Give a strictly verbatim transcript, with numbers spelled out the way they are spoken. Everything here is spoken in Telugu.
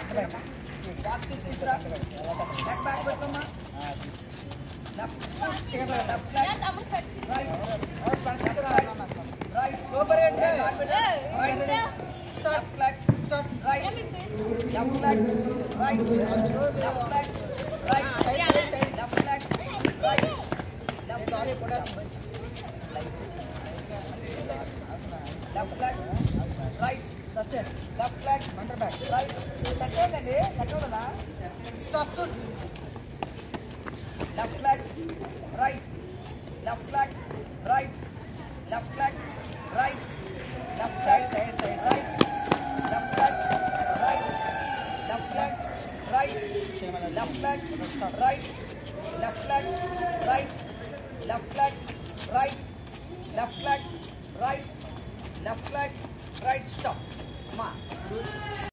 బాక్స్ తీసుకురా లెగ్ బ్యాక్ పెట్టమ్మా left left right right cooperate right left leg right left leg right left leg right left leg right left left leg right that's it left leg under back right second and second na stop shoot left leg right left leg right left leg right left side side side right left leg right left leg right left leg right left leg right left leg right left leg right left leg right stop. Come on.